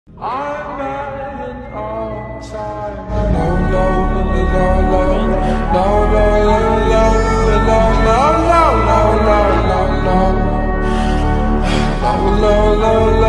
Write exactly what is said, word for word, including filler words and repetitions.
I'm at an all-time low, low, low, low, low, low, low, low, low, low, low, low, low, low, low, low, low, low, low.